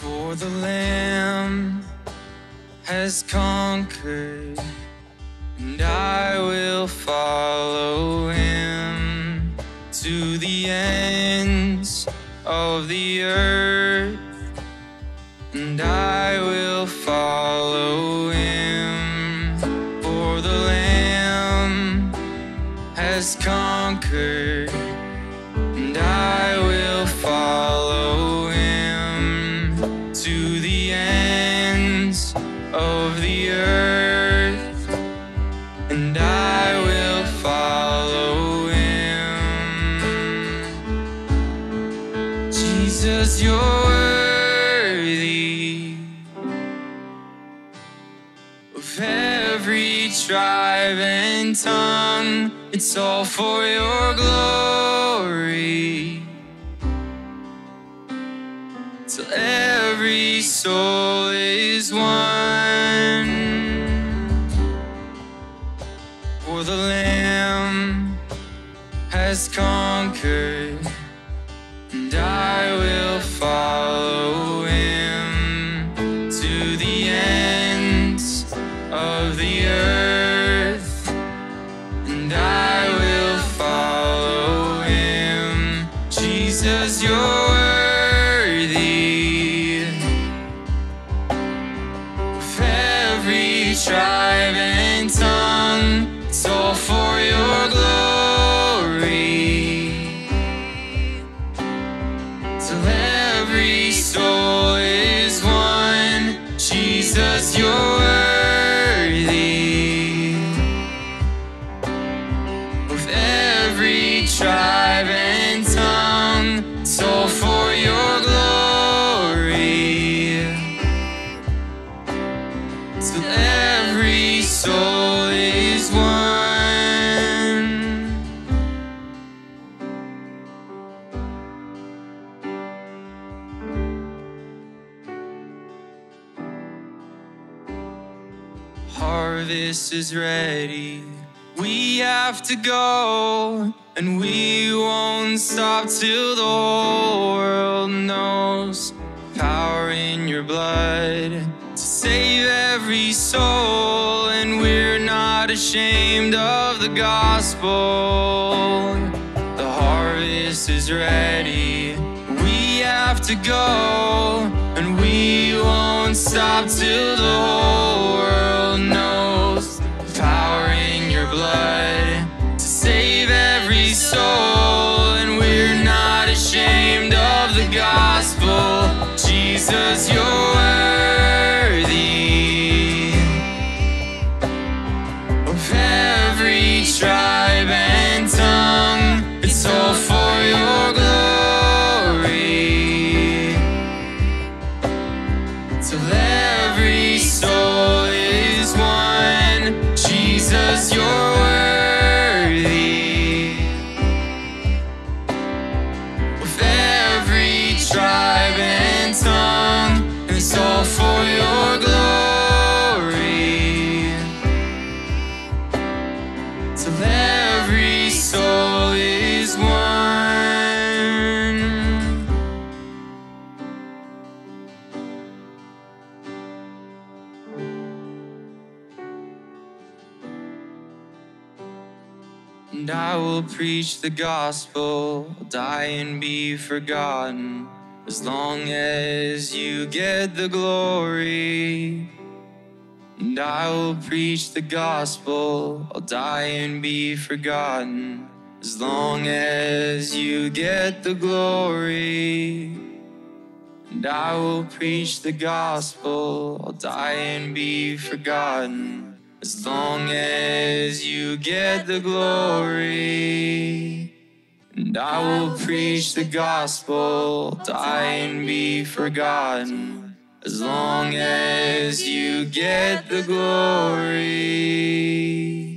For the Lamb has conquered, and I will follow him to the ends of the earth, and I will follow him. For the Lamb has conquered, and I will follow him to the ends of the earth, and I will follow him. Jesus, you're worthy of every tribe and tongue. It's all for your glory, till every soul is one. For the Lamb has conquered, and I will follow him to the ends of the earth, and I will follow him. Jesus, you're worthy of every tribe and tongue. It's all for your glory, till every soul is one. Jesus, you're worthy of every tribe and tongue. It's all for your glory, till every soul is one. Harvest is ready, we have to go, and we won't stop till the whole world knows. Power in your blood to save every soul, and we're not ashamed of the gospel. The harvest is ready, we have to go, and we won't stop till the whole world knows. Power in your blood to save every soul, and we're not ashamed of the gospel. Jesus, you're worthy of every tribe and tongue. It's all for your glory, till every soul is one. Jesus, you're worthy of every tribe and tongue. It's all for your glory, till every soul is one. And I will preach the gospel, die and be forgotten, as long as you get the glory. And I will preach the gospel, I'll die and be forgotten, as long as you get the glory. And I will preach the gospel, I'll die and be forgotten, as long as you get the glory. And I will preach the gospel, die and be forgotten, as long as you get the glory.